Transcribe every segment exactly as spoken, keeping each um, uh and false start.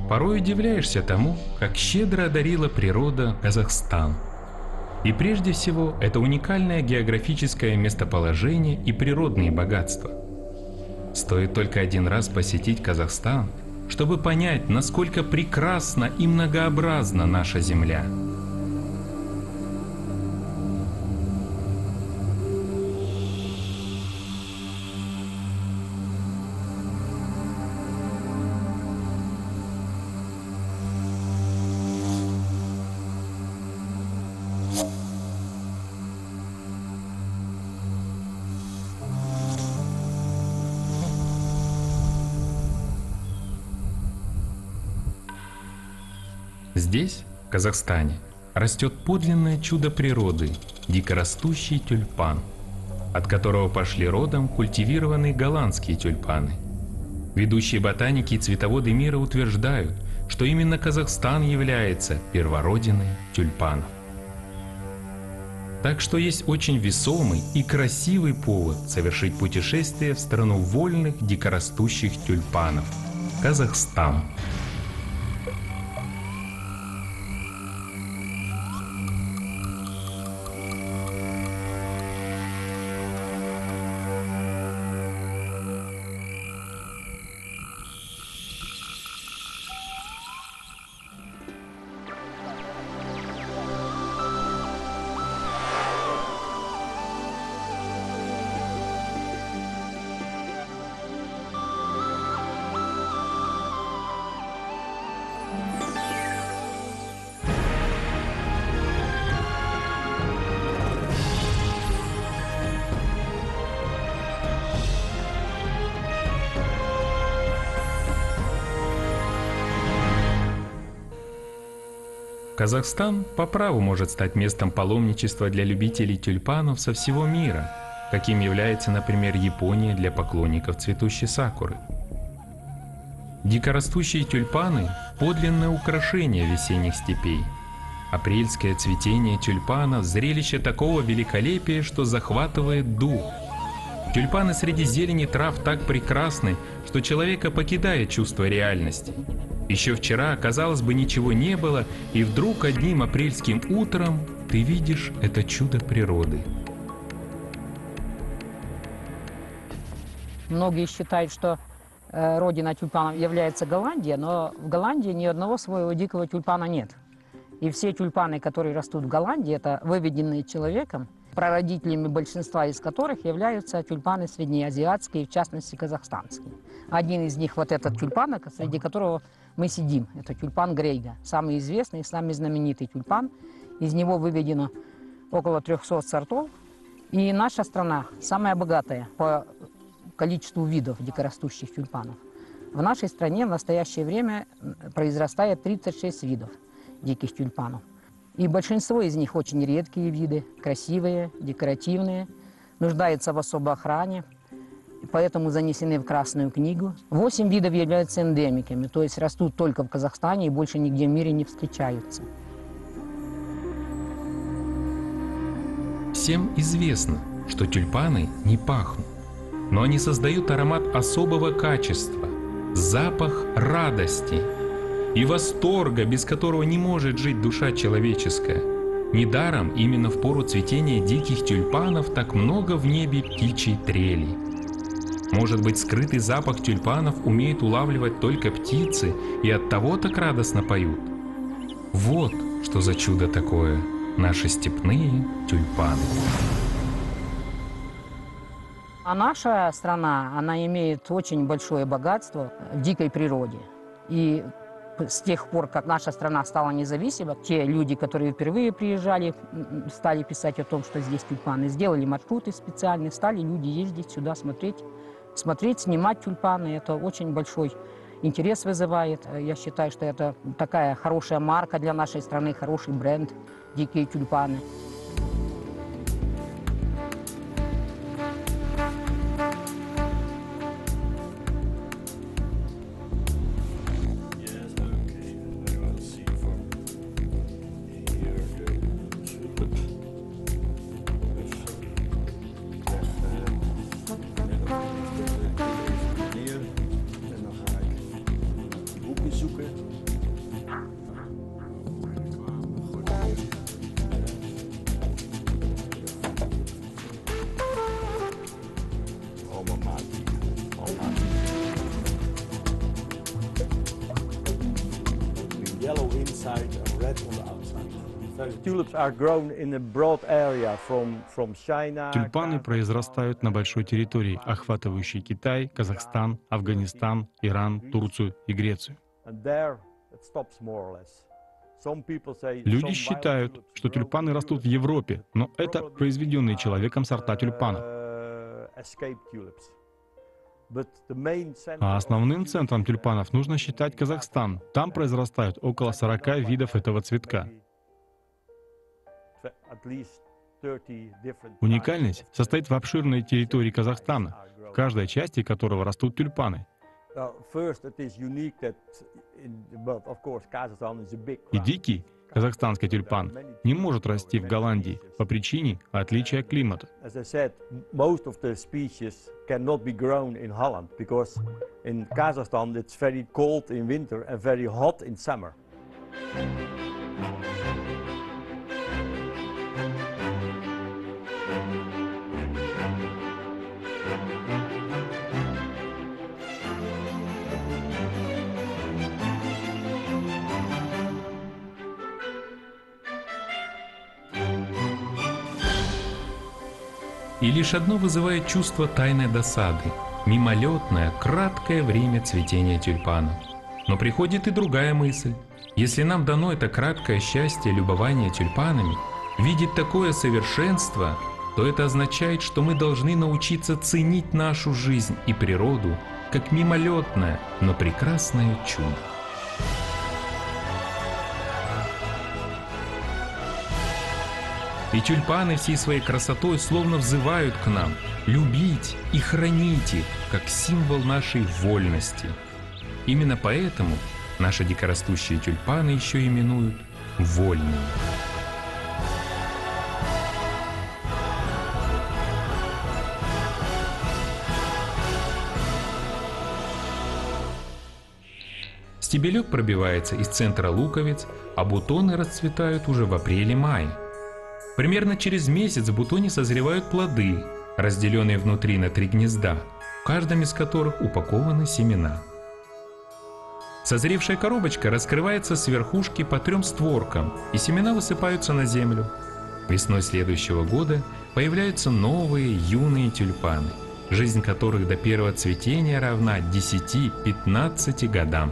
Порой удивляешься тому, как щедро одарила природа Казахстан. И прежде всего, это уникальное географическое местоположение и природные богатства. Стоит только один раз посетить Казахстан, чтобы понять, насколько прекрасна и многообразна наша земля. Здесь, в Казахстане, растет подлинное чудо природы – дикорастущий тюльпан, от которого пошли родом культивированные голландские тюльпаны. Ведущие ботаники и цветоводы мира утверждают, что именно Казахстан является первородиной тюльпанов. Так что есть очень весомый и красивый повод совершить путешествие в страну вольных дикорастущих тюльпанов – Казахстан. Казахстан по праву может стать местом паломничества для любителей тюльпанов со всего мира, каким является, например, Япония для поклонников цветущей сакуры. Дикорастущие тюльпаны – подлинное украшение весенних степей. Апрельское цветение тюльпанов – зрелище такого великолепия, что захватывает дух. Тюльпаны среди зелени трав так прекрасны, что человека покидает чувство реальности. Еще вчера, казалось бы, ничего не было, и вдруг одним апрельским утром ты видишь это чудо природы. Многие считают, что э, родина тюльпанов является Голландия, но в Голландии ни одного своего дикого тюльпана нет. И все тюльпаны, которые растут в Голландии, это выведенные человеком, прародителями большинства из которых являются тюльпаны среднеазиатские, в частности казахстанские. Один из них вот этот тюльпан, среди которого мы сидим, это тюльпан Грейга, самый известный, самый знаменитый тюльпан. Из него выведено около трёхсот сортов. И наша страна самая богатая по количеству видов дикорастущих тюльпанов. В нашей стране в настоящее время произрастает тридцать шесть видов диких тюльпанов. И большинство из них очень редкие виды, красивые, декоративные, нуждаются в особой охране, поэтому занесены в Красную книгу. Восемь видов являются эндемиками, то есть растут только в Казахстане и больше нигде в мире не встречаются. Всем известно, что тюльпаны не пахнут, но они создают аромат особого качества, запах радости и восторга, без которого не может жить душа человеческая. Недаром именно в пору цветения диких тюльпанов так много в небе птичьей трели. Может быть, скрытый запах тюльпанов умеют улавливать только птицы и оттого так радостно поют? Вот что за чудо такое наши степные тюльпаны. А наша страна, она имеет очень большое богатство в дикой природе. И с тех пор, как наша страна стала независима, те люди, которые впервые приезжали, стали писать о том, что здесь тюльпаны, сделали маршруты специальные, стали люди ездить сюда, смотреть, смотреть, снимать тюльпаны. Это очень большой интерес вызывает. Я считаю, что это такая хорошая марка для нашей страны, хороший бренд «Дикие тюльпаны». Zoeken. inside and red on the outside. Very Tulips are grown in a broad area from from China. Тюльпаны произрастают на большой территории, охватывающей Китай, Казахстан, Афганистан, Иран, Турцию и Грецию. And there it stops more or less. Some people say Люди some считают, wild tulips что тюльпаны grow растут в in Европе, но это Europe, произведенные человеком сорта тюльпана. uh, escape tulips. But the main center А of основным tulips центром тюльпанов нужно считать Казахстан. Там произрастают около сорока видов этого цветка. at least thirty different Уникальность types of состоит в обширной территории Казахстана, are grown. в каждой части которого растут тюльпаны. Well, first, it is unique that in, but of course, Kazakhstan is a big И country. дикий казахстанский тюльпан не может расти в Голландии по причине отличия климата. As I said, m- most of the species cannot be grown in Holland because in Kazakhstan it's very cold in winter and very hot in summer. И лишь одно вызывает чувство тайной досады – мимолетное, краткое время цветения тюльпанов. Но приходит и другая мысль. Если нам дано это краткое счастье любования тюльпанами, видеть такое совершенство, то это означает, что мы должны научиться ценить нашу жизнь и природу как мимолетное, но прекрасное чудо. И тюльпаны всей своей красотой словно взывают к нам любить и хранить их, как символ нашей вольности. Именно поэтому наши дикорастущие тюльпаны еще именуют вольными. Стебелек пробивается из центра луковиц, а бутоны расцветают уже в апреле-мае. Примерно через месяц в бутоне созревают плоды, разделенные внутри на три гнезда, в каждом из которых упакованы семена. Созревшая коробочка раскрывается с верхушки по трем створкам, и семена высыпаются на землю. Весной следующего года появляются новые юные тюльпаны, жизнь которых до первого цветения равна десяти-пятнадцати годам.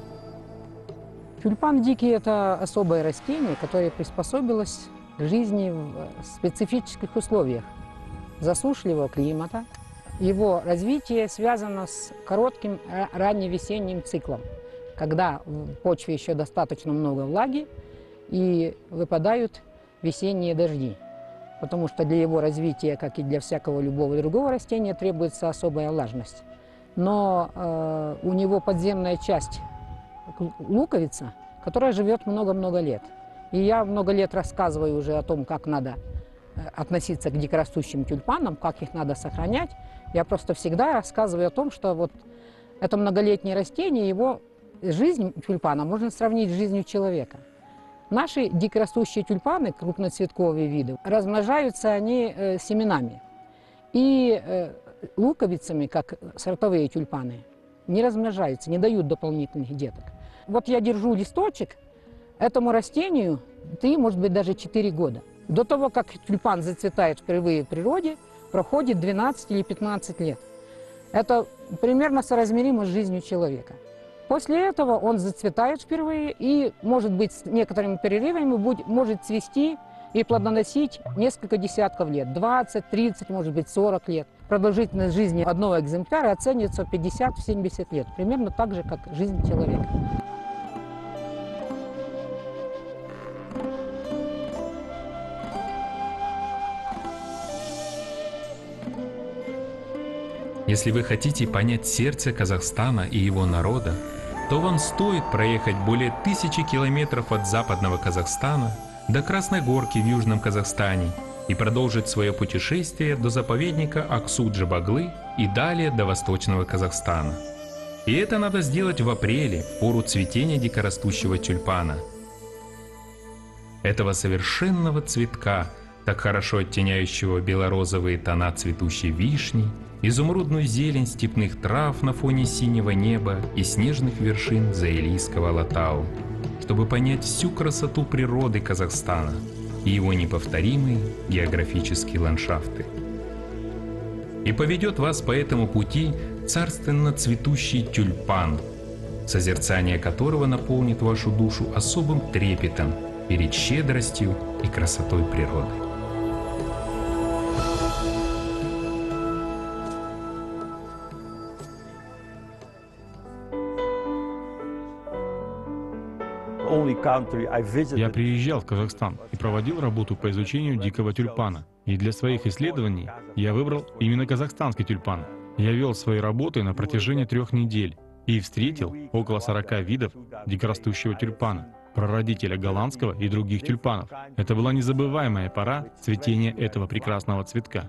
Тюльпан дикий – это особое растение, которое приспособилось к жизни в специфических условиях засушливого климата. Его развитие связано с коротким ранневесенним циклом, когда в почве еще достаточно много влаги и выпадают весенние дожди. Потому что для его развития, как и для всякого любого другого растения, требуется особая влажность. Но э, у него подземная часть луковица, которая живет много-много лет. И я много лет рассказываю уже о том, как надо относиться к дикорастущим тюльпанам, как их надо сохранять. Я просто всегда рассказываю о том, что вот это многолетнее растение, его жизнь тюльпана можно сравнить с жизнью человека. Наши дикорастущие тюльпаны, крупноцветковые виды, размножаются они э, семенами. И э, луковицами, как сортовые тюльпаны, не размножаются, не дают дополнительных деток. Вот я держу листочек, этому растению три, может быть, даже четыре года. До того, как тюльпан зацветает впервые в природе, проходит двенадцать или пятнадцать лет. Это примерно соразмеримо с жизнью человека. После этого он зацветает впервые и, может быть, с некоторыми перерывами будет, может цвести и плодоносить несколько десятков лет. двадцать, тридцать, может быть, сорок лет. Продолжительность жизни одного экземпляра оценивается в пятьдесят-семьдесят лет. Примерно так же, как жизнь человека. Если вы хотите понять сердце Казахстана и его народа, то вам стоит проехать более тысячи километров от западного Казахстана до Красной Горки в Южном Казахстане и продолжить свое путешествие до заповедника Аксу-Джабаглы и далее до Восточного Казахстана. И это надо сделать в апреле, в пору цветения дикорастущего тюльпана. Этого совершенного цветка, так хорошо оттеняющего белорозовые тона цветущей вишни, изумрудную зелень степных трав на фоне синего неба и снежных вершин Заилийского Алатау. чтобы понять всю красоту природы Казахстана и его неповторимые географические ландшафты. И поведет вас по этому пути царственно цветущий тюльпан, созерцание которого наполнит вашу душу особым трепетом перед щедростью и красотой природы. Я приезжал в Казахстан и проводил работу по изучению дикого тюльпана. И для своих исследований я выбрал именно казахстанский тюльпан. Я вел свои работы на протяжении трех недель и встретил около сорока видов дикорастущего тюльпана, прародителя голландского и других тюльпанов. Это была незабываемая пора цветения этого прекрасного цветка.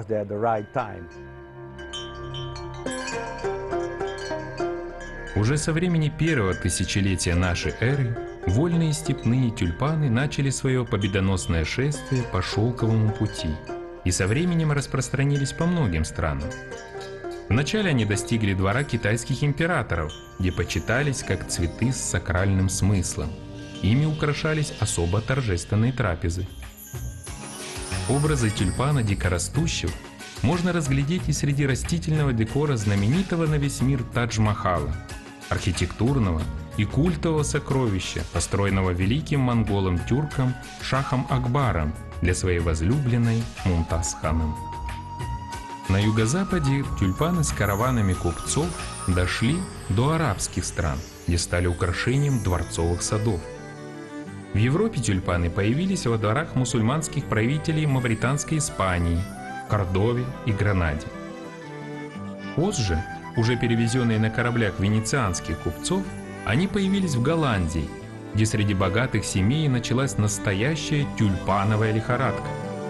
Уже со времени первого тысячелетия нашей эры вольные степные тюльпаны начали свое победоносное шествие по шелковому пути и со временем распространились по многим странам. Вначале они достигли двора китайских императоров, где почитались как цветы с сакральным смыслом. Ими украшались особо торжественные трапезы. Образы тюльпана дикорастущего можно разглядеть и среди растительного декора знаменитого на весь мир Тадж-Махала, архитектурного и культового сокровища, построенного великим монголом-тюрком Шахом Акбаром для своей возлюбленной Мумтаз-ханым. На юго-западе тюльпаны с караванами купцов дошли до арабских стран, где стали украшением дворцовых садов. В Европе тюльпаны появились во дворах мусульманских правителей мавританской Испании, Кордове и Гранаде. Позже, уже перевезенные на кораблях венецианских купцов, они появились в Голландии, где среди богатых семей началась настоящая тюльпановая лихорадка.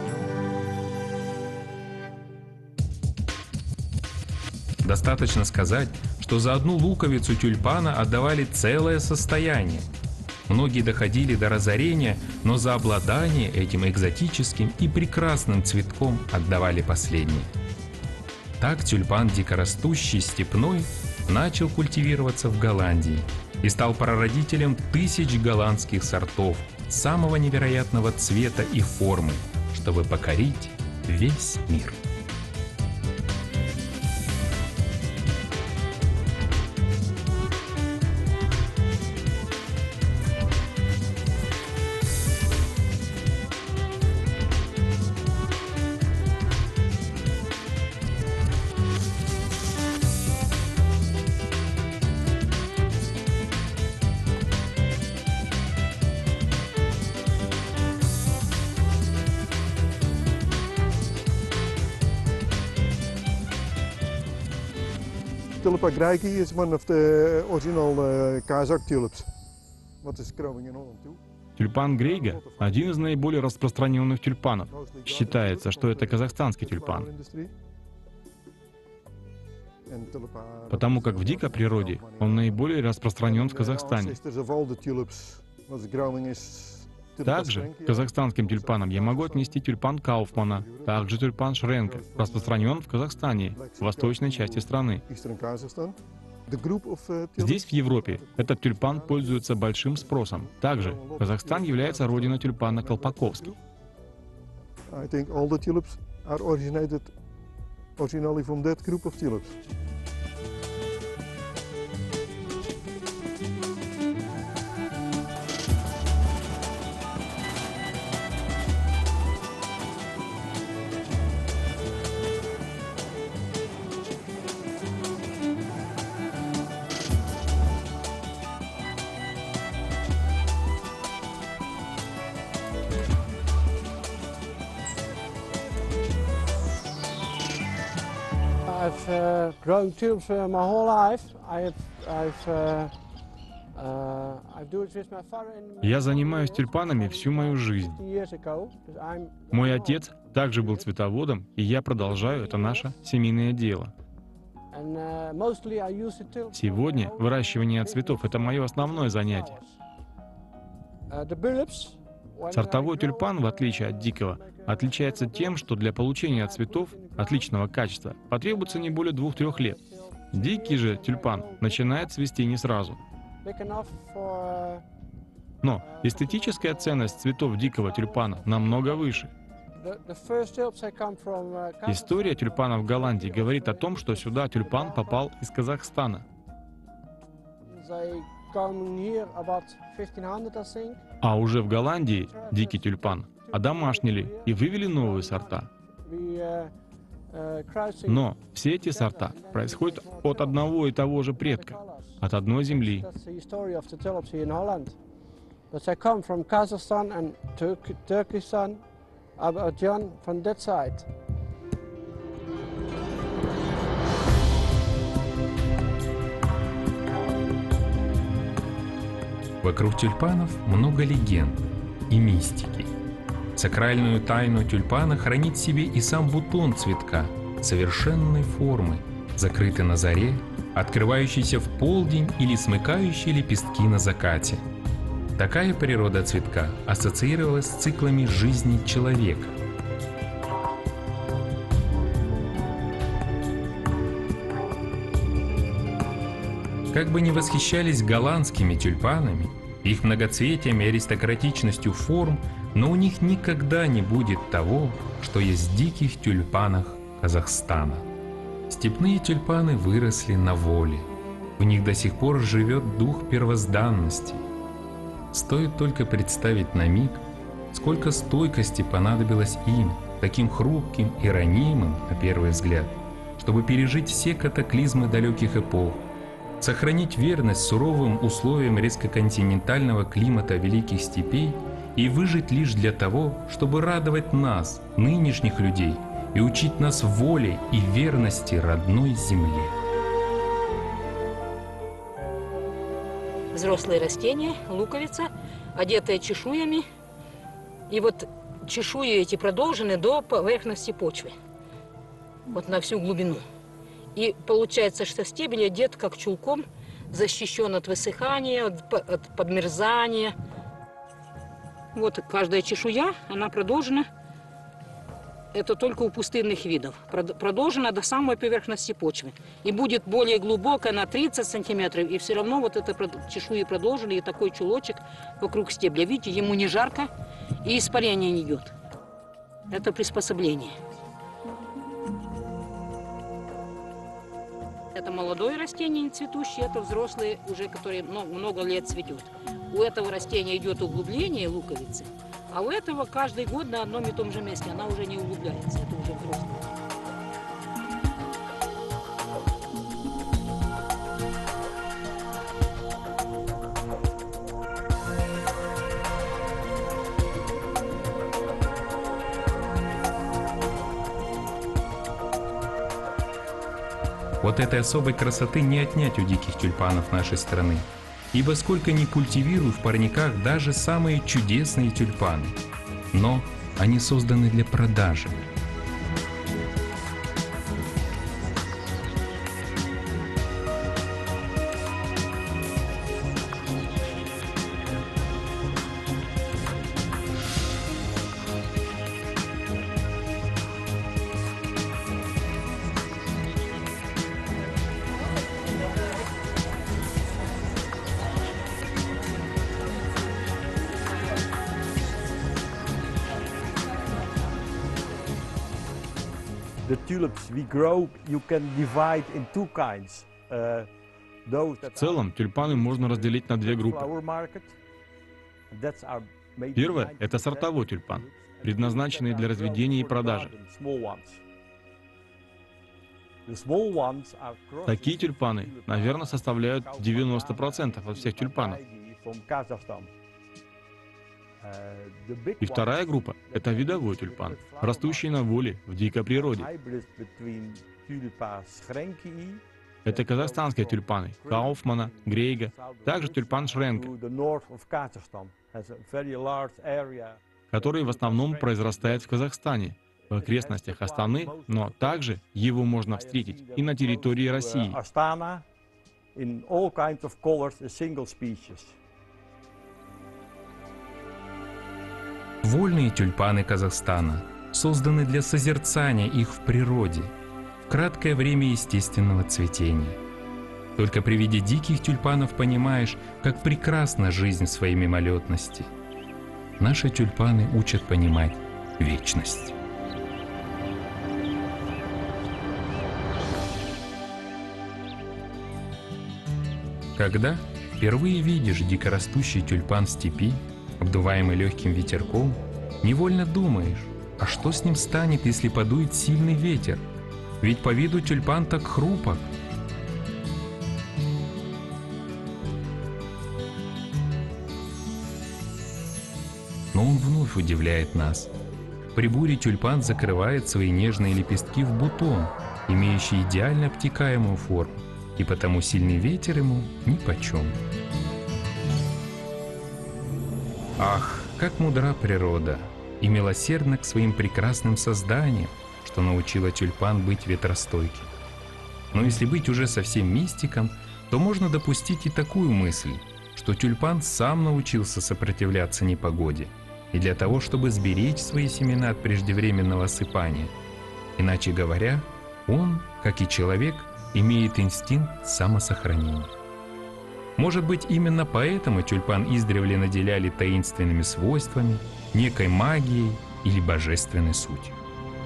Достаточно сказать, что за одну луковицу тюльпана отдавали целое состояние. Многие доходили до разорения, но за обладание этим экзотическим и прекрасным цветком отдавали последнее. Так тюльпан дикорастущий степной начал культивироваться в Голландии и стал прародителем тысяч голландских сортов самого невероятного цвета и формы, чтобы покорить весь мир. Tulip Grijke is one of the original uh, Kazakh tulips. What is growing in Holland too? Тюльпан Грейга – один из наиболее распространенных тюльпанов. Считается, что это казахстанский тюльпан. Потому как в дикой природе он наиболее распространен в Казахстане. Также к казахстанским тюльпанам я могу отнести тюльпан Кауфмана, также тюльпан Шренка, распространен в Казахстане, в восточной части страны. Здесь, в Европе, этот тюльпан пользуется большим спросом. Также Казахстан является родиной тюльпана Колпаковский. I've uh, grown tulips uh, my whole life. I've, I've, uh, uh, I do it with my father. Я занимаюсь тюльпанами всю мою жизнь. Мой отец также был цветоводом, и я продолжаю, это наше семейное дело. Сегодня выращивание цветов – это мое основное занятие. Сортовой тюльпан, в отличие от дикого, отличается тем, что для получения цветов отличного качества потребуется не более двух-трех лет. Дикий же тюльпан начинает цвести не сразу. Но эстетическая ценность цветов дикого тюльпана намного выше. The, the first tulips they come from, uh, Kazakhstan. История тюльпана в Голландии говорит о том, что сюда тюльпан попал из Казахстана. They come here about fifteen hundred, I think. А уже в Голландии дикий тюльпан одомашнили и вывели новые сорта. We, uh, uh, crossing Но все эти сорта происходят от одного и того же предка, от одной земли. That's the story of the tulips here in Holland. But they come from Kazakhstan and Turk Turkestan, Azerbaijan from that side. Вокруг тюльпанов много легенд и мистики. Сакральную тайну тюльпана хранит в себе и сам бутон цветка совершенной формы, закрытый на заре, открывающийся в полдень или смыкающий лепестки на закате. Такая природа цветка ассоциировалась с циклами жизни человека. Как бы ни восхищались голландскими тюльпанами, их многоцветием и аристократичностью форм, но у них никогда не будет того, что есть в диких тюльпанах Казахстана. Степные тюльпаны выросли на воле. В них до сих пор живет дух первозданности. Стоит только представить на миг, сколько стойкости понадобилось им, таким хрупким и ранимым, на первый взгляд, чтобы пережить все катаклизмы далеких эпох, сохранить верность суровым условиям резкоконтинентального климата великих степей и выжить лишь для того, чтобы радовать нас, нынешних людей, и учить нас воле и верности родной земле. Взрослые растения, луковица, одетая чешуями. И вот чешуи эти продолжены до поверхности почвы. Вот на всю глубину. И получается, что стебель одет как чулком, защищен от высыхания, от, от подмерзания. Вот каждая чешуя, она продолжена. Это только у пустынных видов. Продолжена до самой поверхности почвы. И будет более глубокая на тридцать сантиметров. И все равно вот это чешуи продолжили. И такой чулочек вокруг стебля. Видите, ему не жарко и испарение не идет. Это приспособление. Это молодое растение, не цветущее. Это взрослые, уже которые много, много лет цветут. У этого растения идет углубление луковицы. А у этого каждый год на одном и том же месте она уже не углубляется, это уже взрослый. Вот этой особой красоты не отнять у диких тюльпанов нашей страны. Ибо сколько ни культивирую в парниках даже самые чудесные тюльпаны, но они созданы для продажи. The tulips we grow, you can divide in two kinds. Uh, those that В целом, тюльпаны можно разделить на две группы. flower market. That's our maybe Первое – это сортовой тюльпан, предназначенный для разведения и продажи. Small ones. The small ones are crossed Такие тюльпаны, наверное, составляют девяносто процентов от всех тюльпанов. from Kazakhstan. Uh, the big И вторая ones, группа – это видовой тюльпан, растущий на воле в дикой природе. hybrid between Tulipa schrenkii, Это казахстанские тюльпаны – Кауфмана, Грейга, также тюльпан Шренка, to the north of Kazakhstan. Has a very large area. который в основном произрастает в Казахстане, в окрестностях Астаны, но также его можно встретить и на территории России. Uh, Astana, in all kinds of colors, a single species. Вольные тюльпаны Казахстана созданы для созерцания их в природе, в краткое время естественного цветения. Только при виде диких тюльпанов понимаешь, как прекрасна жизнь в своей мимолетности. Наши тюльпаны учат понимать вечность. Когда впервые видишь дикорастущий тюльпан в степи, обдуваемый легким ветерком, невольно думаешь, а что с ним станет, если подует сильный ветер? Ведь по виду тюльпан так хрупок. Но он вновь удивляет нас. При буре тюльпан закрывает свои нежные лепестки в бутон, имеющий идеально обтекаемую форму, и потому сильный ветер ему нипочем. Ах, как мудра природа и милосердна к своим прекрасным созданиям, что научила тюльпан быть ветростойким. Но если быть уже совсем мистиком, то можно допустить и такую мысль, что тюльпан сам научился сопротивляться непогоде, и для того, чтобы сберечь свои семена от преждевременного осыпания. Иначе говоря, он, как и человек, имеет инстинкт самосохранения. Может быть, именно поэтому тюльпан издревле наделяли таинственными свойствами, некой магией или божественной сутью.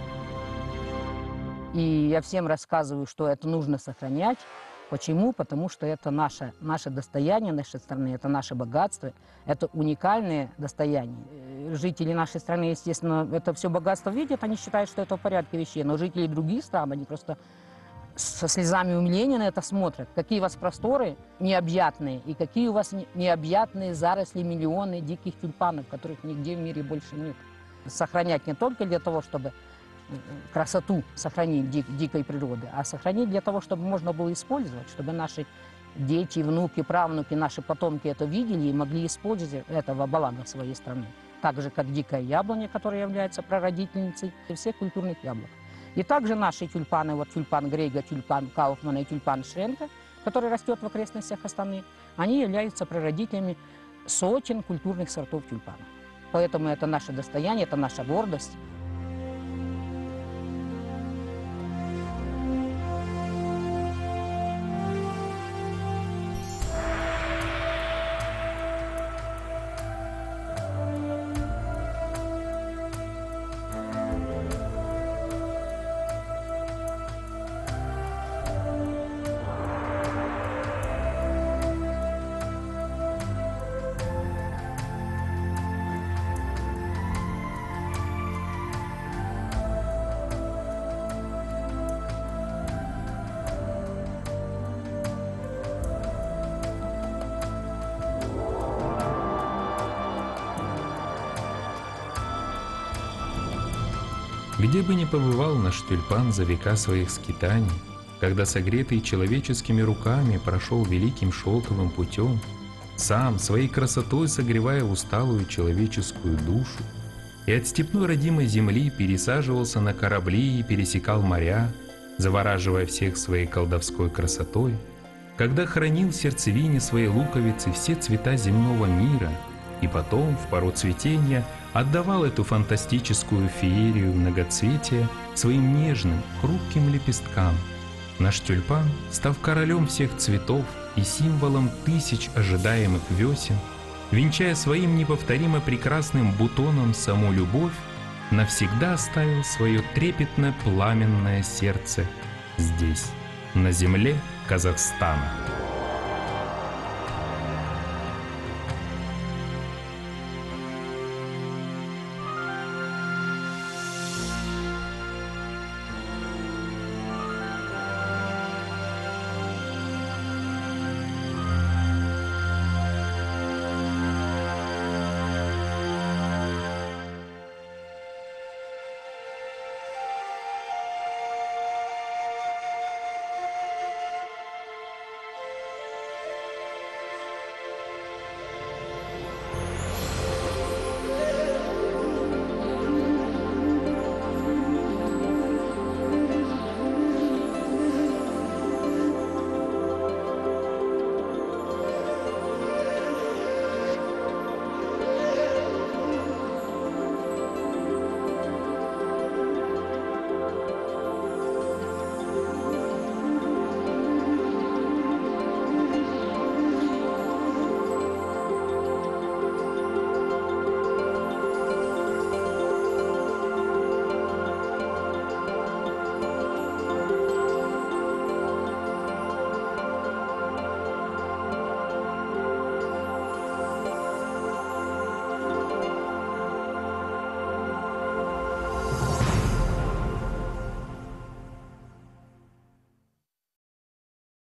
И я всем рассказываю, что это нужно сохранять. Почему? Потому что это наше, наше достояние нашей страны, это наше богатство, это уникальное достояние. Жители нашей страны, естественно, это все богатство видят, они считают, что это в порядке вещей, но жители других стран, они просто со слезами умиления на это смотрят. Какие у вас просторы необъятные, и какие у вас необъятные заросли, миллионы диких тюльпанов, которых нигде в мире больше нет. Сохранять не только для того, чтобы красоту сохранить дик, дикой природы, а сохранить для того, чтобы можно было использовать, чтобы наши дети, внуки, правнуки, наши потомки это видели и могли использовать это во благо своей страны. Так же, как дикая яблоня, которая является прародительницей всех культурных яблок. И также наши тюльпаны, вот тюльпан Грейга, тюльпан Кауфмана и тюльпан Шренка, который растет в окрестностях Астаны, они являются прародителями сотен культурных сортов тюльпанов. Поэтому это наше достояние, это наша гордость. Где бы ни побывал наш тюльпан за века своих скитаний, когда согретый человеческими руками прошел великим шелковым путем, сам своей красотой согревая усталую человеческую душу, и от степной родимой земли пересаживался на корабли и пересекал моря, завораживая всех своей колдовской красотой, когда хранил в сердцевине своей луковицы все цвета земного мира, и потом, в пору цветения, отдавал эту фантастическую феерию многоцветия своим нежным, хрупким лепесткам. Наш тюльпан, став королем всех цветов и символом тысяч ожидаемых весен, венчая своим неповторимо прекрасным бутоном саму любовь, навсегда оставил свое трепетно-пламенное сердце здесь, на земле Казахстана.